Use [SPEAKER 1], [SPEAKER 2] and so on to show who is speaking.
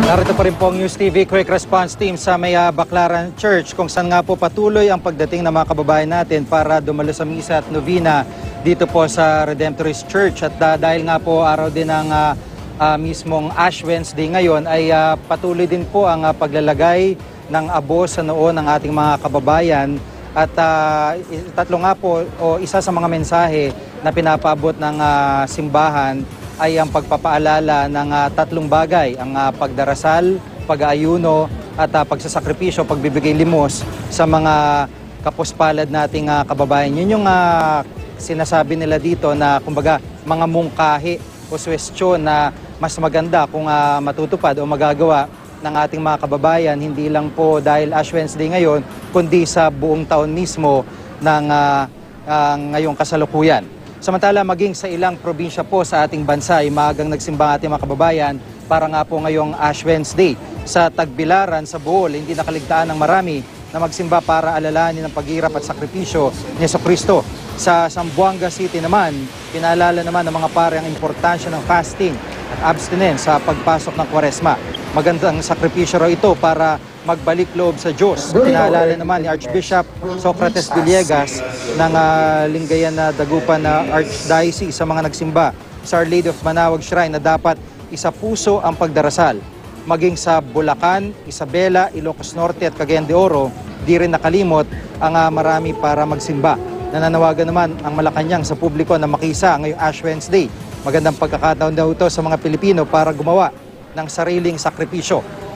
[SPEAKER 1] Narito pa rin po ang News TV Quick Response Team sa may Baclaran Church kung saan nga po patuloy ang pagdating ng mga kababayan natin para dumalo sa misa at novena dito po sa Redemptorist Church. At dahil nga po araw din ng mismong Ash Wednesday ngayon ay patuloy din po ang paglalagay ng abo sa noo ng ating mga kababayan. At tatlo nga po o isa sa mga mensahe na pinapaabot ng simbahan ay ang pagpapaalala ng tatlong bagay, ang pagdarasal, pag-aayuno at pagsasakripisyo, pagbibigay limos sa mga kapuspalad nating kababayan. Yun yung sinasabi nila dito na kumbaga mga mungkahi o suwestyon na mas maganda kung matutupad o magagawa ng ating mga kababayan, hindi lang po dahil Ash Wednesday ngayon, kundi sa buong taon mismo ng ngayong kasalukuyan. Samantala, maging sa ilang probinsya po sa ating bansa ay maagang nagsimba ang ating mga kababayan para nga po ngayong Ash Wednesday. Sa Tagbilaran, sa Bohol, hindi nakaligtaan ng marami na magsimba para alalahanin ang paghirap at sakripisyo ni Jesucristo. Sa Zamboanga City naman, pinaalala naman ng mga pare ang importansya ng fasting at abstinence sa pagpasok ng Kwaresma. Magandang sakripisyo raw ito para magbalik loob sa Diyos. Pinaalala naman ni Archbishop Socrates Villegas ng Lingayen na Dagupan na Archdiocese sa mga nagsimba sa Our Lady of Manawag Shrine na dapat isa puso ang pagdarasal. Maging sa Bulacan, Isabela, Ilocos Norte at Cagayan de Oro, di rin nakalimot ang marami para magsimba. Nananawagan naman ang Malacanang sa publiko na makisa ngayong Ash Wednesday. Magandang pagkakataon daw ito sa mga Pilipino para gumawa ng sariling sakripisyo